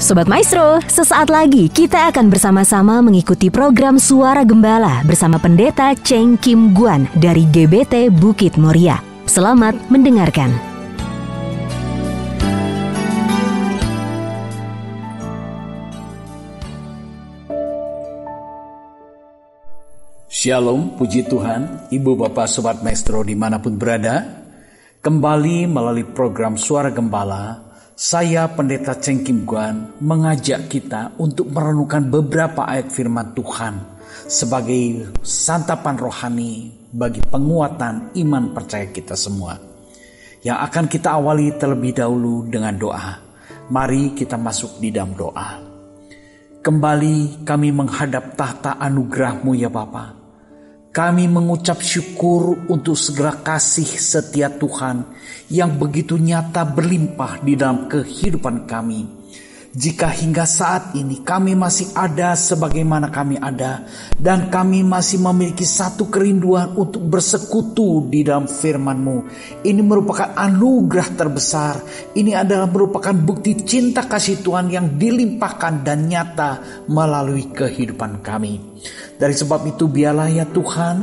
Sobat Maestro, sesaat lagi kita akan bersama-sama mengikuti program Suara Gembala bersama Pendeta Cheng Kim Guan dari GBT Bukit Moria. Selamat mendengarkan. Shalom, puji Tuhan, Ibu Bapak Sobat Maestro dimanapun berada. Kembali melalui program Suara Gembala, saya Pendeta Cheng Kim Guan mengajak kita untuk merenungkan beberapa ayat firman Tuhan sebagai santapan rohani bagi penguatan iman percaya kita semua. Yang akan kita awali terlebih dahulu dengan doa. Mari kita masuk di dalam doa. Kembali kami menghadap tahta anugerah-Mu ya Bapa. Kami mengucap syukur untuk segala kasih setia Tuhan yang begitu nyata berlimpah di dalam kehidupan kami. Jika hingga saat ini kami masih ada sebagaimana kami ada, dan kami masih memiliki satu kerinduan untuk bersekutu di dalam firman-Mu. Ini merupakan anugerah terbesar. Ini adalah merupakan bukti cinta kasih Tuhan yang dilimpahkan dan nyata melalui kehidupan kami. Dari sebab itu biarlah ya Tuhan,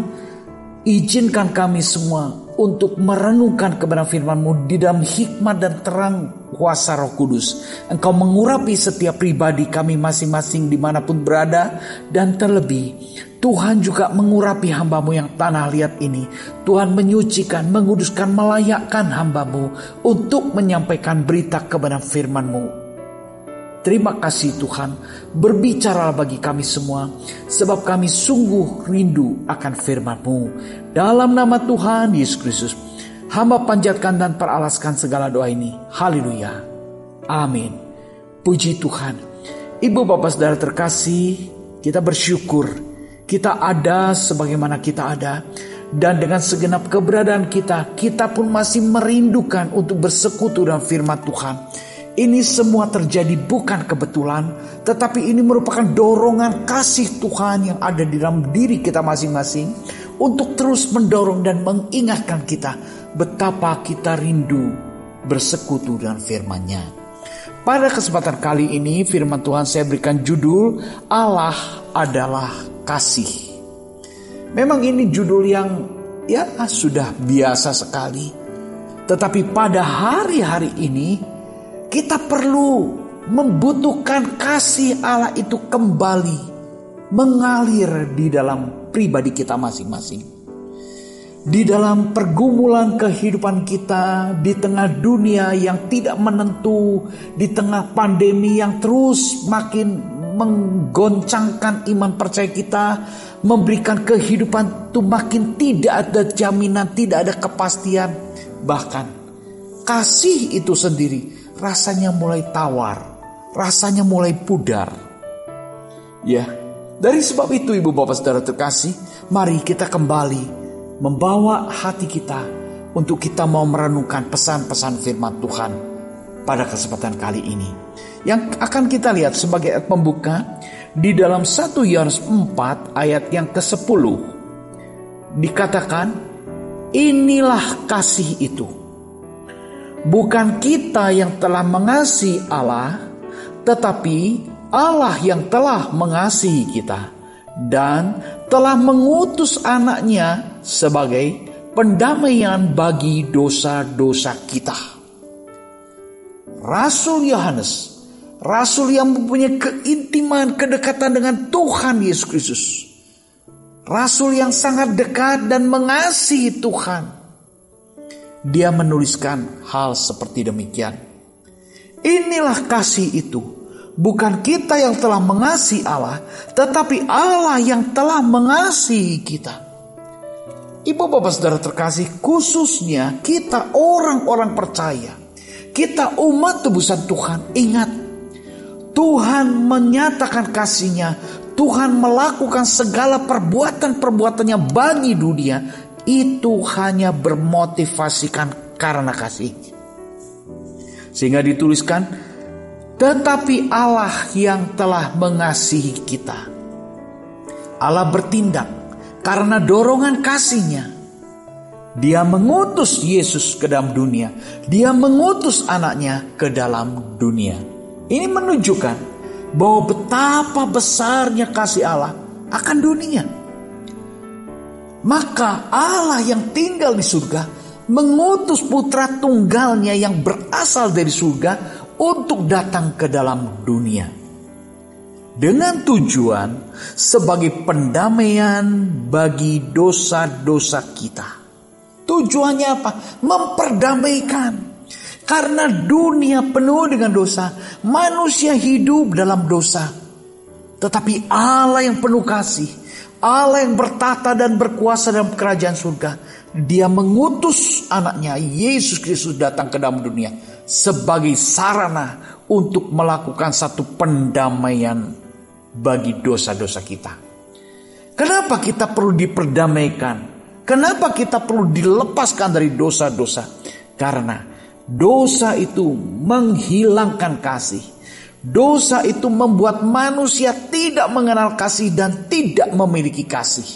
izinkan kami semua untuk merenungkan kebenaran firman-Mu di dalam hikmat dan terang kuasa Roh Kudus. Engkau mengurapi setiap pribadi kami masing-masing dimanapun berada. Dan terlebih Tuhan juga mengurapi hamba-Mu yang tanah liat ini. Tuhan menyucikan, menguduskan, melayakkan hamba-Mu untuk menyampaikan berita kebenaran firman-Mu. Terima kasih Tuhan, berbicara bagi kami semua, sebab kami sungguh rindu akan firman-Mu. Dalam nama Tuhan Yesus Kristus, hamba panjatkan dan peralaskan segala doa ini. Haleluya. Amin. Puji Tuhan. Ibu bapak saudara terkasih, kita bersyukur kita ada sebagaimana kita ada. Dan dengan segenap keberadaan kita pun masih merindukan untuk bersekutu dengan firman Tuhan. Ini semua terjadi bukan kebetulan, tetapi ini merupakan dorongan kasih Tuhan yang ada di dalam diri kita masing-masing untuk terus mendorong dan mengingatkan kita betapa kita rindu bersekutu dengan firman-Nya. Pada kesempatan kali ini firman Tuhan saya berikan judul Allah adalah kasih. Memang ini judul yang sudah biasa sekali, tetapi pada hari-hari ini kita perlu membutuhkan kasih Allah itu kembali mengalir di dalam pribadi kita masing-masing. Di dalam pergumulan kehidupan kita, di tengah dunia yang tidak menentu, di tengah pandemi yang terus makin menggoncangkan iman percaya kita, memberikan kehidupan itu makin tidak ada jaminan, tidak ada kepastian. Bahkan kasih itu sendiri rasanya mulai tawar, rasanya mulai pudar. Ya, dari sebab itu ibu bapak saudara terkasih, mari kita kembali membawa hati kita untuk kita mau merenungkan pesan-pesan firman Tuhan pada kesempatan kali ini. Yang akan kita lihat sebagai ayat pembuka di dalam 1 Yohanes 4 ayat yang ke-10. Dikatakan, inilah kasih itu. Bukan kita yang telah mengasihi Allah, tetapi Allah yang telah mengasihi kita dan telah mengutus anaknya sebagai pendamaian bagi dosa-dosa kita. Rasul Yohanes, rasul yang mempunyai keintiman, kedekatan dengan Tuhan Yesus Kristus, rasul yang sangat dekat dan mengasihi Tuhan, dia menuliskan hal seperti demikian. Inilah kasih itu. Bukan kita yang telah mengasihi Allah, tetapi Allah yang telah mengasihi kita. Ibu bapak saudara terkasih, khususnya kita orang-orang percaya, kita umat tebusan Tuhan, ingat, Tuhan menyatakan kasih-Nya, Tuhan melakukan segala perbuatan-perbuatannya bagi dunia, itu hanya bermotivasikan karena kasih. Sehingga dituliskan, tetapi Allah yang telah mengasihi kita. Allah bertindak karena dorongan kasih-Nya. Dia mengutus Yesus ke dalam dunia. Dia mengutus anaknya ke dalam dunia. Ini menunjukkan bahwa betapa besarnya kasih Allah akan dunia. Maka Allah yang tinggal di surga mengutus putra tunggalnya yang berasal dari surga untuk datang ke dalam dunia. Dengan tujuan sebagai pendamaian bagi dosa-dosa kita. Tujuannya apa? Memperdamaikan. Karena dunia penuh dengan dosa, manusia hidup dalam dosa. Tetapi Allah yang penuh kasih, Allah yang bertata dan berkuasa dalam kerajaan surga, Dia mengutus anaknya Yesus Kristus datang ke dalam dunia sebagai sarana untuk melakukan satu pendamaian bagi dosa-dosa kita. Kenapa kita perlu diperdamaikan? Kenapa kita perlu dilepaskan dari dosa-dosa? Karena dosa itu menghilangkan kasih. Dosa itu membuat manusia tidak mengenal kasih dan tidak memiliki kasih.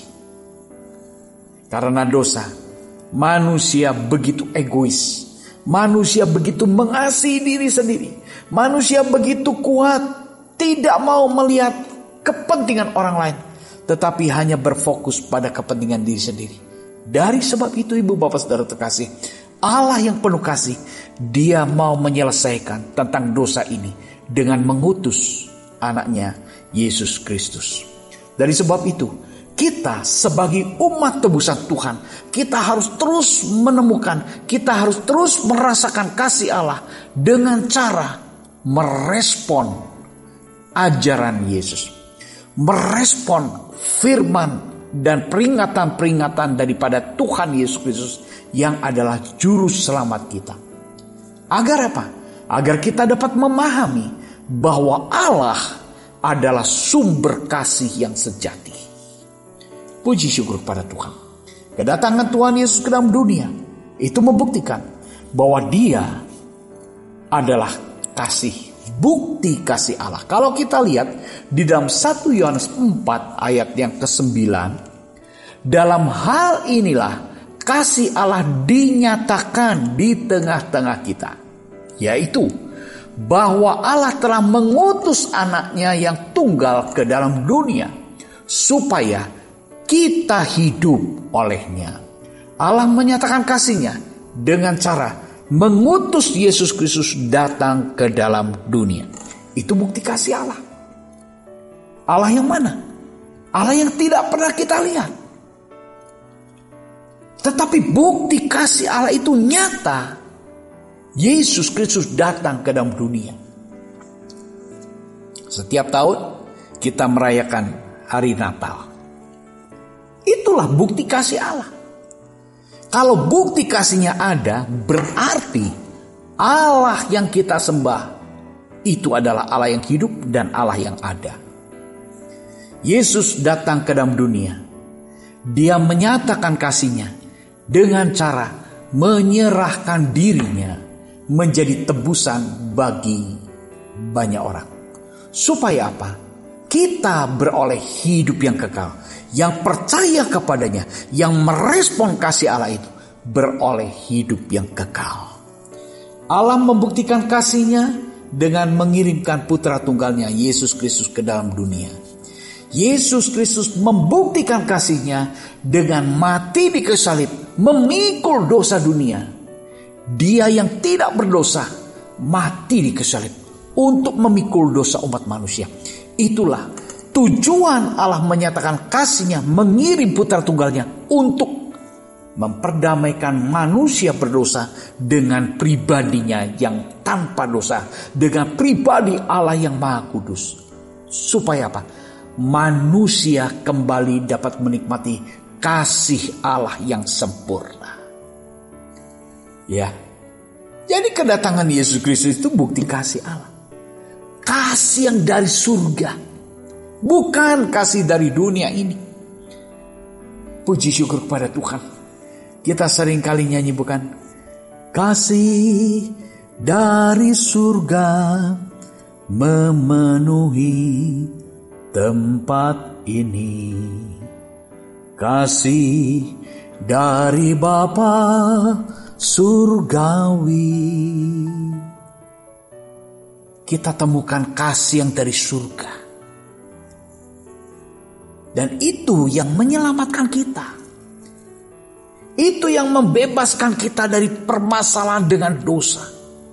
Karena dosa, manusia begitu egois. Manusia begitu mengasihi diri sendiri. Manusia begitu kuat, tidak mau melihat kepentingan orang lain, tetapi hanya berfokus pada kepentingan diri sendiri. Dari sebab itu, ibu bapak saudara terkasih, Allah yang penuh kasih, Dia mau menyelesaikan tentang dosa ini dengan mengutus anaknya Yesus Kristus. Dari sebab itu, kita sebagai umat tebusan Tuhan, kita harus terus menemukan, kita harus terus merasakan kasih Allah dengan cara merespon ajaran Yesus, merespon firman dan peringatan-peringatan daripada Tuhan Yesus Kristus yang adalah juru selamat kita. Agar apa? Agar kita dapat memahami bahwa Allah adalah sumber kasih yang sejati. Puji syukur pada Tuhan. Kedatangan Tuhan Yesus ke dalam dunia itu membuktikan bahwa Dia adalah kasih, bukti kasih Allah. Kalau kita lihat di dalam 1 Yohanes 4 ayat yang ke-9, dalam hal inilah kasih Allah dinyatakan di tengah-tengah kita, yaitu bahwa Allah telah mengutus anaknya yang tunggal ke dalam dunia supaya kita hidup olehnya. Allah menyatakan kasihnya dengan cara mengutus Yesus Kristus datang ke dalam dunia. Itu bukti kasih Allah. Allah yang mana? Allah yang tidak pernah kita lihat. Tetapi bukti kasih Allah itu nyata. Yesus Kristus datang ke dalam dunia. Setiap tahun kita merayakan hari Natal. Itulah bukti kasih Allah. Kalau bukti kasihnya ada, berarti Allah yang kita sembah itu adalah Allah yang hidup dan Allah yang ada. Yesus datang ke dalam dunia. Dia menyatakan kasihnya dengan cara menyerahkan dirinya menjadi tebusan bagi banyak orang. Supaya apa? Kita beroleh hidup yang kekal. Yang percaya kepadanya, yang merespon kasih Allah itu, beroleh hidup yang kekal. Allah membuktikan kasihnya dengan mengirimkan putra tunggalnya Yesus Kristus ke dalam dunia. Yesus Kristus membuktikan kasihnya dengan mati di kayu salib, memikul dosa dunia. Dia yang tidak berdosa mati di kayu salib untuk memikul dosa umat manusia. Itulah tujuan Allah menyatakan kasihnya, mengirim putra tunggalnya untuk memperdamaikan manusia berdosa dengan pribadinya yang tanpa dosa, dengan pribadi Allah yang Maha Kudus. Supaya apa? Manusia kembali dapat menikmati kasih Allah yang sempurna. Ya. Jadi kedatangan Yesus Kristus itu bukti kasih Allah. Kasih yang dari surga. Bukan kasih dari dunia ini. Puji syukur kepada Tuhan. Kita sering kali nyanyi bukan? Kasih dari surga memenuhi tempat ini. Kasih dari Bapa surgawi. kita temukan kasih yang dari surga. Dan itu yang menyelamatkan kita. Itu yang membebaskan kita dari permasalahan dengan dosa.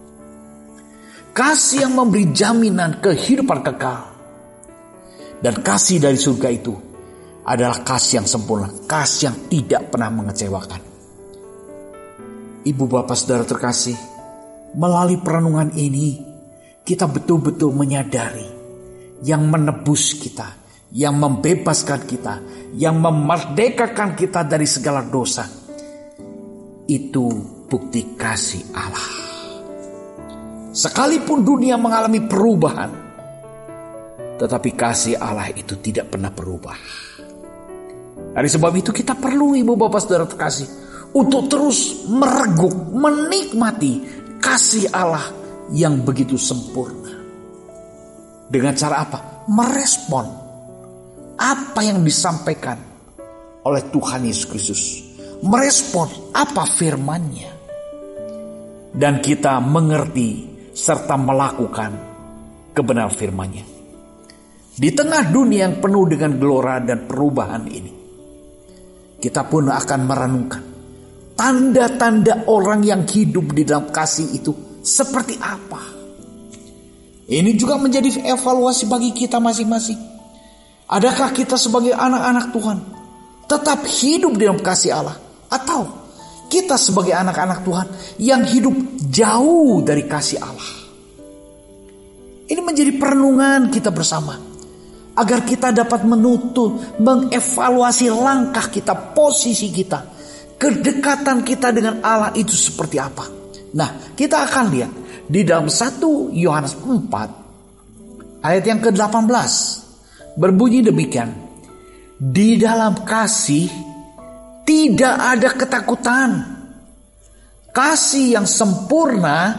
Kasih yang memberi jaminan kehidupan kekal. Dan kasih dari surga itu adalah kasih yang sempurna. Kasih yang tidak pernah mengecewakan. Ibu bapak saudara terkasih, melalui perenungan ini kita betul-betul menyadari yang menebus kita, yang membebaskan kita, yang memerdekakan kita dari segala dosa. Itu bukti kasih Allah. Sekalipun dunia mengalami perubahan, tetapi kasih Allah itu tidak pernah berubah. Dari sebab itu kita perlu ibu bapak saudara terkasih untuk terus mereguk, menikmati kasih Allah yang begitu sempurna. Dengan cara apa? Merespon apa yang disampaikan oleh Tuhan Yesus Kristus. Merespon apa firman-Nya. Dan kita mengerti serta melakukan kebenaran firman-Nya. Di tengah dunia yang penuh dengan gelora dan perubahan ini, kita pun akan merenungkan tanda-tanda orang yang hidup di dalam kasih itu seperti apa. Ini juga menjadi evaluasi bagi kita masing-masing. Adakah kita sebagai anak-anak Tuhan tetap hidup di dalam kasih Allah? Atau kita sebagai anak-anak Tuhan yang hidup jauh dari kasih Allah? Ini menjadi perenungan kita bersama, agar kita dapat mengevaluasi langkah kita, posisi kita, kedekatan kita dengan Allah itu seperti apa. Nah, kita akan lihat di dalam 1 Yohanes 4 ayat yang ke-18 berbunyi demikian. Di dalam kasih tidak ada ketakutan. Kasih yang sempurna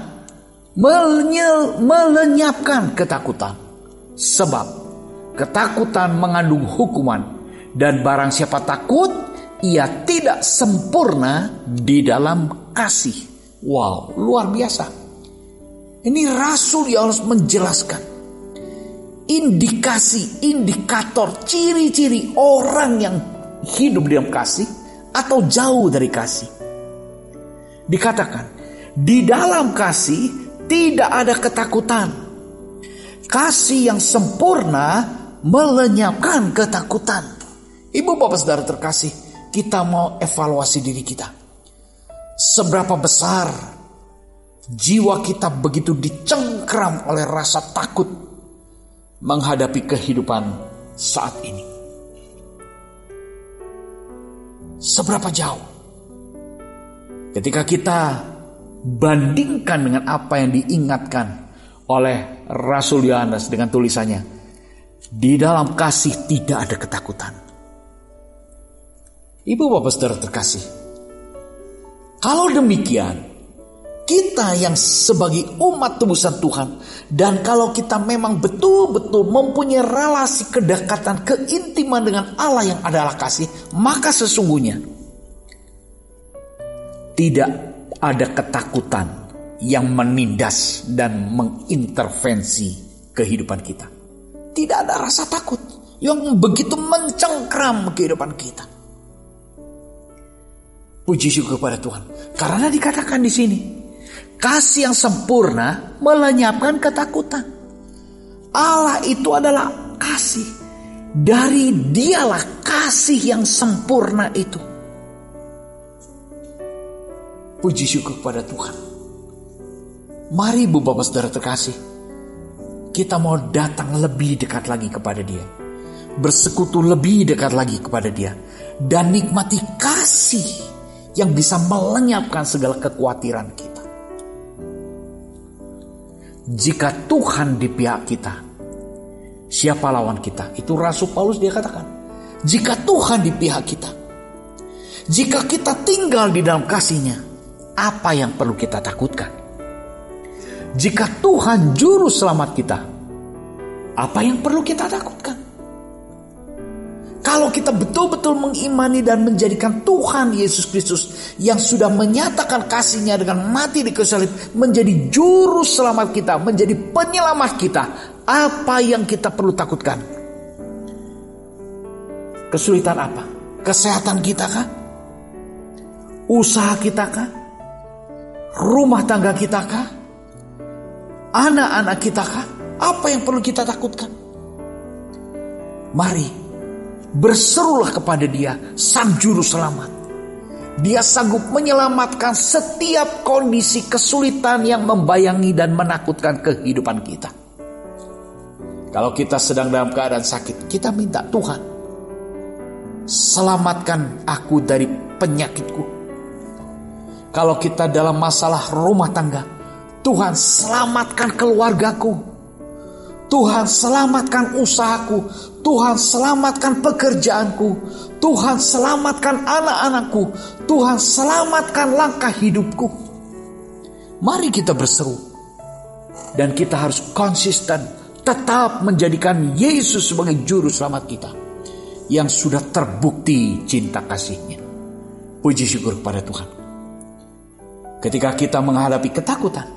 melenyapkan ketakutan. Sebab ketakutan mengandung hukuman, dan barang siapa takut, ia tidak sempurna di dalam kasih. Wow, luar biasa. Ini Rasul Yohanes menjelaskan indikator, ciri-ciri orang yang hidup di dalam kasih atau jauh dari kasih. Dikatakan, di dalam kasih tidak ada ketakutan. Kasih yang sempurna melenyapkan ketakutan. Ibu bapak saudara terkasih, kita mau evaluasi diri kita. Seberapa besar jiwa kita begitu dicengkram oleh rasa takut menghadapi kehidupan saat ini. Seberapa jauh? Ketika kita bandingkan dengan apa yang diingatkan oleh Rasul Yohanes dengan tulisannya, di dalam kasih tidak ada ketakutan. Ibu bapak saudara terkasih, kalau demikian, kita yang sebagai umat tebusan Tuhan, dan kalau kita memang betul-betul mempunyai relasi kedekatan, keintiman dengan Allah yang adalah kasih, maka sesungguhnya tidak ada ketakutan yang menindas dan mengintervensi kehidupan kita. Tidak ada rasa takut yang begitu mencengkram kehidupan kita. Puji syukur kepada Tuhan, karena dikatakan di sini, kasih yang sempurna melenyapkan ketakutan. Allah itu adalah kasih. Dari Dialah kasih yang sempurna itu. Puji syukur kepada Tuhan. Mari ibu bapak saudara terkasih, kita mau datang lebih dekat lagi kepada Dia, bersekutu lebih dekat lagi kepada Dia, dan nikmati kasih yang bisa melenyapkan segala kekhawatiran kita. Jika Tuhan di pihak kita, siapa lawan kita? Itu Rasul Paulus dia katakan, jika Tuhan di pihak kita, jika kita tinggal di dalam kasih-Nya, apa yang perlu kita takutkan? Jika Tuhan juru selamat kita, apa yang perlu kita takutkan? Kalau kita betul-betul mengimani dan menjadikan Tuhan Yesus Kristus yang sudah menyatakan kasih-Nya dengan mati di kayu salib menjadi juru selamat kita, menjadi penyelamat kita, apa yang kita perlu takutkan? Kesulitan apa? Kesehatan kita kah? Usaha kita kah? Rumah tangga kita kah? Anak-anak kita kah? Apa yang perlu kita takutkan? Mari berserulah kepada Dia, Sang Juru Selamat. Dia sanggup menyelamatkan setiap kondisi kesulitan yang membayangi dan menakutkan kehidupan kita. Kalau kita sedang dalam keadaan sakit, kita minta, Tuhan, selamatkan aku dari penyakitku. Kalau kita dalam masalah rumah tangga, Tuhan, selamatkan keluargaku. Tuhan, selamatkan usahaku. Tuhan, selamatkan pekerjaanku. Tuhan, selamatkan anak-anakku. Tuhan, selamatkan langkah hidupku. Mari kita berseru. Dan kita harus konsisten, tetap menjadikan Yesus sebagai juru selamat kita, yang sudah terbukti cinta kasih-Nya. Puji syukur kepada Tuhan. Ketika kita menghadapi ketakutan,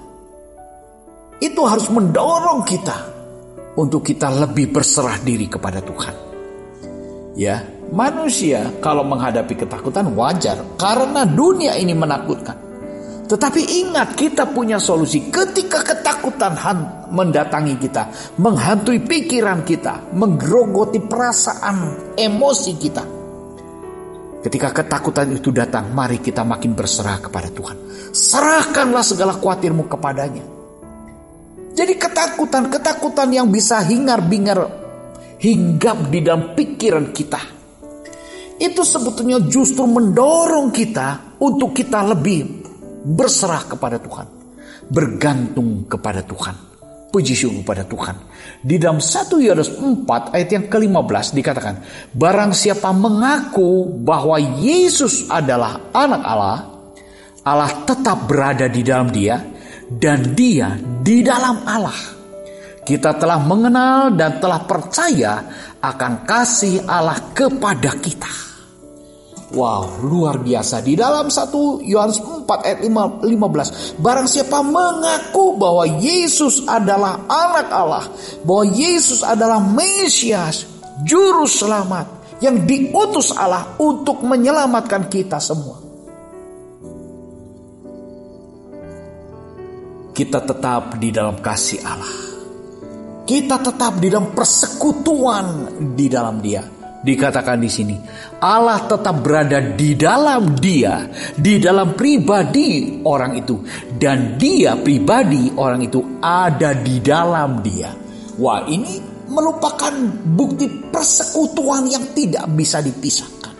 itu harus mendorong kita untuk kita lebih berserah diri kepada Tuhan. Ya, manusia kalau menghadapi ketakutan wajar karena dunia ini menakutkan. Tetapi ingat, kita punya solusi. Ketika ketakutan mendatangi kita, menghantui pikiran kita, menggerogoti perasaan, emosi kita. Ketika ketakutan itu datang, mari kita makin berserah kepada Tuhan. Serahkanlah segala khawatirmu kepadanya. Jadi ketakutan yang bisa hingar-bingar, hinggap di dalam pikiran kita, itu sebetulnya justru mendorong kita untuk kita lebih berserah kepada Tuhan, bergantung kepada Tuhan. Puji syukur kepada Tuhan. Di dalam 1 Yohanes 4 ayat yang ke-15 dikatakan, barang siapa mengaku bahwa Yesus adalah anak Allah, Allah tetap berada di dalam dia, dan dia di dalam Allah. Kita telah mengenal dan telah percaya akan kasih Allah kepada kita. Wow, luar biasa. Di dalam 1 Yohanes 4 ayat 15, barang siapa mengaku bahwa Yesus adalah anak Allah, bahwa Yesus adalah Mesias, juru selamat yang diutus Allah untuk menyelamatkan kita semua, kita tetap di dalam kasih Allah. Kita tetap di dalam persekutuan di dalam Dia. Dikatakan di sini, Allah tetap berada di dalam Dia, di dalam pribadi orang itu, dan Dia pribadi orang itu ada di dalam Dia. Wah, ini merupakan bukti persekutuan yang tidak bisa dipisahkan.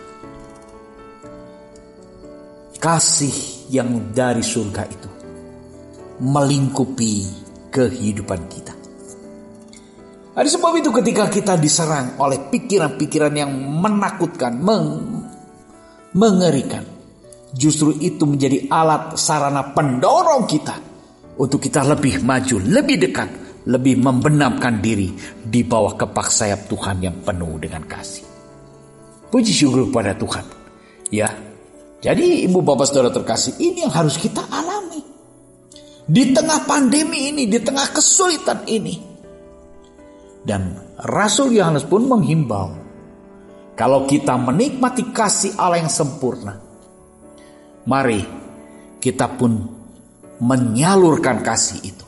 Kasih yang dari surga itu melingkupi kehidupan kita. Ada sebab itu ketika kita diserang oleh pikiran-pikiran yang menakutkan, mengerikan, justru itu menjadi alat sarana pendorong kita untuk kita lebih maju, lebih dekat, lebih membenamkan diri di bawah kepak sayap Tuhan yang penuh dengan kasih. Puji syukur kepada Tuhan. Ya, jadi ibu bapak saudara terkasih, ini yang harus kita alami. Di tengah pandemi ini, di tengah kesulitan ini. Dan Rasul Yohanes pun menghimbau, kalau kita menikmati kasih Allah yang sempurna, mari kita pun menyalurkan kasih itu,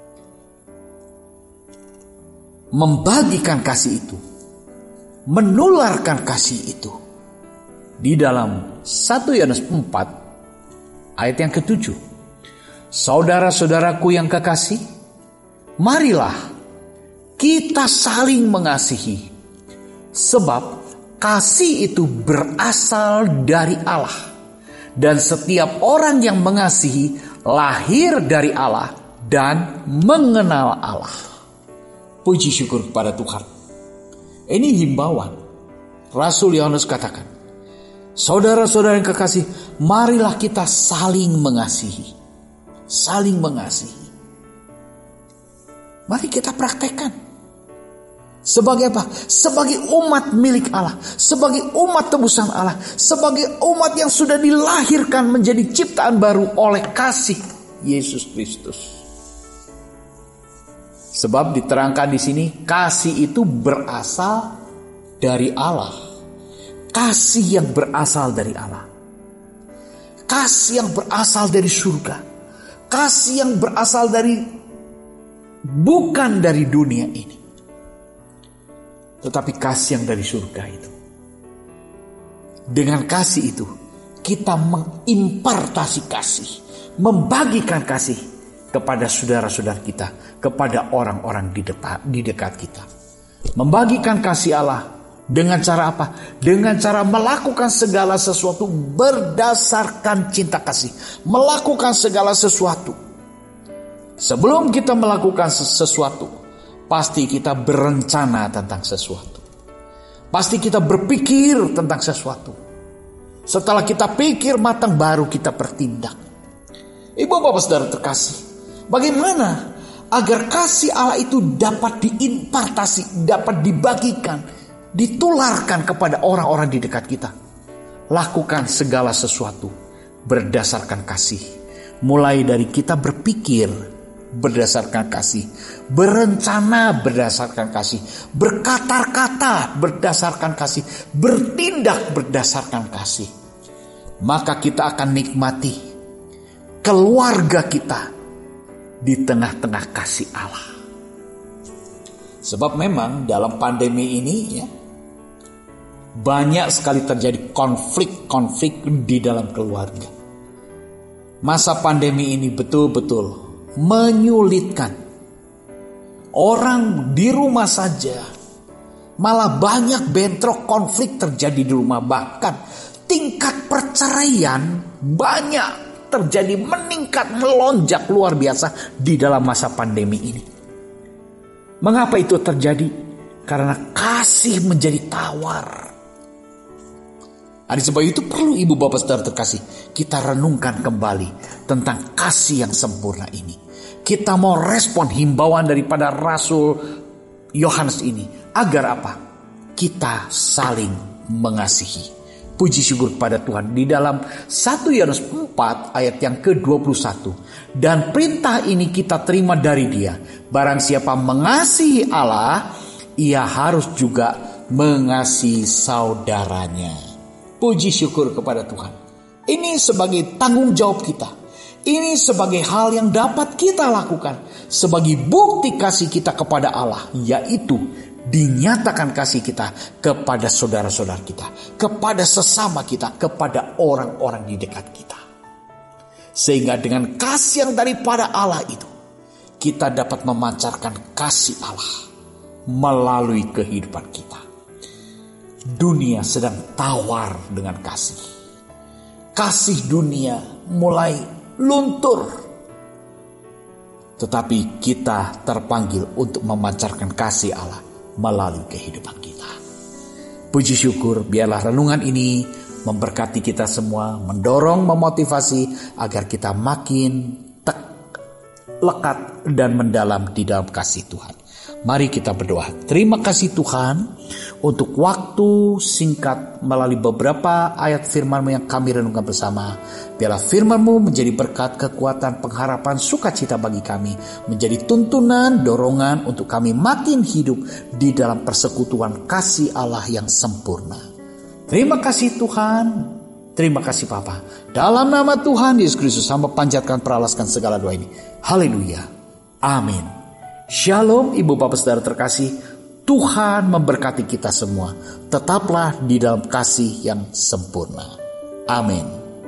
membagikan kasih itu, menularkan kasih itu. Di dalam 1 Yohanes 4 ayat yang ke-7, saudara-saudaraku yang kekasih, marilah kita saling mengasihi, sebab kasih itu berasal dari Allah, dan setiap orang yang mengasihi lahir dari Allah dan mengenal Allah. Puji syukur kepada Tuhan. Ini himbauan. Rasul Yohanes katakan, saudara-saudara yang kekasih, marilah kita saling mengasihi. Saling mengasihi. Mari kita praktekkan. Sebagai apa? Sebagai umat milik Allah, sebagai umat tebusan Allah, sebagai umat yang sudah dilahirkan menjadi ciptaan baru oleh kasih Yesus Kristus. Sebab diterangkan di sini, kasih itu berasal dari Allah. Kasih yang berasal dari Allah. Kasih yang berasal dari surga. Kasih yang berasal dari, bukan dari dunia ini, tetapi kasih yang dari surga itu. Dengan kasih itu, kita mengimpartasi kasih, membagikan kasih kepada saudara-saudara kita, kepada orang-orang di dekat kita. Membagikan kasih Allah dengan cara apa? Dengan cara melakukan segala sesuatu berdasarkan cinta kasih. Melakukan segala sesuatu. Sebelum kita melakukan sesuatu, pasti kita berencana tentang sesuatu. Pasti kita berpikir tentang sesuatu. Setelah kita pikir matang, baru kita bertindak. Ibu bapak saudara terkasih, bagaimana agar kasih Allah itu dapat diimpartasi, dapat dibagikan, ditularkan kepada orang-orang di dekat kita? Lakukan segala sesuatu berdasarkan kasih. Mulai dari kita berpikir berdasarkan kasih, berencana berdasarkan kasih, berkata-kata berdasarkan kasih, bertindak berdasarkan kasih. Maka kita akan nikmati keluarga kita di tengah-tengah kasih Allah. Sebab memang dalam pandemi ini ya, banyak sekali terjadi konflik-konflik di dalam keluarga. Masa pandemi ini betul-betul menyulitkan. Orang di rumah saja malah banyak bentrok, konflik terjadi di rumah. Bahkan tingkat perceraian banyak terjadi, meningkat, melonjak luar biasa di dalam masa pandemi ini. Mengapa itu terjadi? Karena kasih menjadi tawar. Oleh sebab itu perlu ibu bapak saudara terkasih, kita renungkan kembali tentang kasih yang sempurna ini. Kita mau respon himbauan daripada Rasul Yohanes ini. Agar apa? Kita saling mengasihi. Puji syukur kepada Tuhan. Di dalam 1 Yohanes 4 ayat yang ke-21. Dan perintah ini kita terima dari Dia. Barang siapa mengasihi Allah, ia harus juga mengasihi saudaranya. Puji syukur kepada Tuhan. Ini sebagai tanggung jawab kita. Ini sebagai hal yang dapat kita lakukan. Sebagai bukti kasih kita kepada Allah. Yaitu dinyatakan kasih kita kepada saudara-saudara kita. Kepada sesama kita. Kepada orang-orang di dekat kita. Sehingga dengan kasih yang daripada Allah itu, kita dapat memancarkan kasih Allah melalui kehidupan kita. Dunia sedang tawar dengan kasih. Kasih dunia mulai luntur. Tetapi kita terpanggil untuk memancarkan kasih Allah melalui kehidupan kita. Puji syukur, biarlah renungan ini memberkati kita semua, mendorong, memotivasi agar kita makin lekat dan mendalam di dalam kasih Tuhan. Mari kita berdoa. Terima kasih Tuhan untuk waktu singkat melalui beberapa ayat firman-Mu yang kami renungkan bersama. Biarlah firman-Mu menjadi berkat, kekuatan, pengharapan, sukacita bagi kami. Menjadi tuntunan, dorongan untuk kami makin hidup di dalam persekutuan kasih Allah yang sempurna. Terima kasih Tuhan. Terima kasih Bapa. Dalam nama Tuhan Yesus Kristus, hamba panjatkan, peralaskan segala doa ini. Haleluya. Amin. Shalom ibu bapak saudara terkasih. Tuhan memberkati kita semua. Tetaplah di dalam kasih yang sempurna. Amin.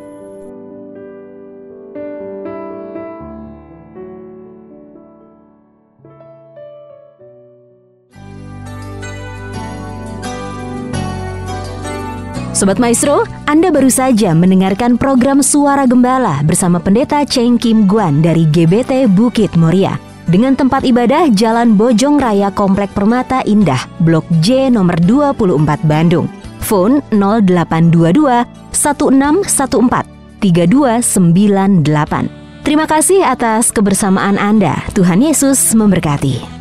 Sobat Maestro, Anda baru saja mendengarkan program Suara Gembala bersama Pendeta Cheng Kim Guan dari GBT Bukit Moria. Dengan tempat ibadah Jalan Bojong Raya Komplek Permata Indah, Blok J nomor 24 Bandung. Phone 0822 1614 3298. Terima kasih atas kebersamaan Anda. Tuhan Yesus memberkati.